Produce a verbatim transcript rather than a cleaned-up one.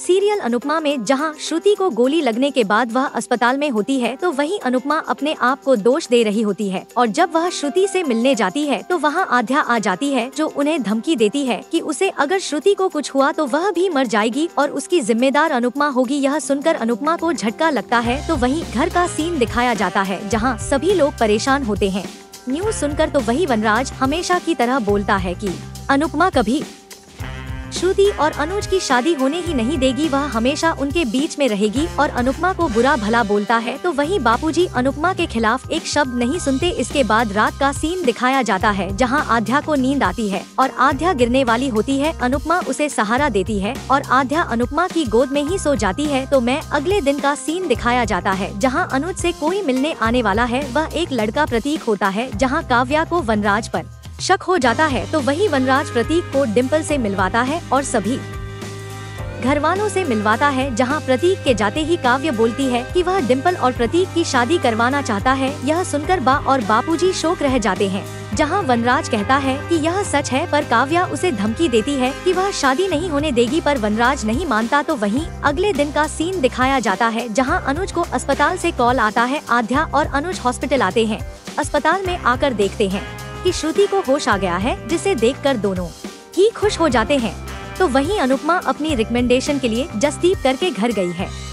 Serial Anupama में जहां श्रुति को गोली लगने के बाद वह अस्पताल में होती है तो वहीं अनुपमा अपने आप को दोष दे रही होती है और जब वह श्रुति से मिलने जाती है तो वहां आध्या आ जाती है जो उन्हें धमकी देती है कि उसे अगर श्रुति को कुछ हुआ तो वह भी मर जाएगी और उसकी जिम्मेदार अनुपमा होगी। यह सुनकर अनुपमा को झटका लगता है तो वहीं घर का सीन दिखाया जाता है जहाँ सभी लोग परेशान होते हैं। न्यूज सुनकर तो वही वनराज हमेशा की तरह बोलता है कि अनुपमा कभी श्रुति और अनुज की शादी होने ही नहीं देगी, वह हमेशा उनके बीच में रहेगी और अनुपमा को बुरा भला बोलता है तो वहीं बापूजी अनुपमा के खिलाफ एक शब्द नहीं सुनते। इसके बाद रात का सीन दिखाया जाता है जहां आध्या को नींद आती है और आध्या गिरने वाली होती है। अनुपमा उसे सहारा देती है और आध्या अनुपमा की गोद में ही सो जाती है। तो मैं अगले दिन का सीन दिखाया जाता है जहाँ अनुज से कोई मिलने आने वाला है, वह एक लड़का प्रतीक होता है। जहाँ काव्या को वनराज पर शक हो जाता है तो वही वनराज प्रतीक को डिम्पल से मिलवाता है और सभी घर वालों से मिलवाता है। जहां प्रतीक के जाते ही काव्य बोलती है कि वह डिम्पल और प्रतीक की शादी करवाना चाहता है। यह सुनकर बा और बापूजी शोक रह जाते हैं। जहां वनराज कहता है कि यह सच है पर काव्या उसे धमकी देती है कि वह शादी नहीं होने देगी पर वनराज नहीं मानता। तो वहीं अगले दिन का सीन दिखाया जाता है जहां अनुज को अस्पताल से कॉल आता है। आध्या और अनुज हॉस्पिटल आते हैं। अस्पताल में आकर देखते हैं कि श्रुति को होश आ गया है, जिसे देखकर दोनों ही खुश हो जाते हैं। तो वहीं अनुपमा अपनी रिकमेंडेशन के लिए जसदीप करके घर गई है।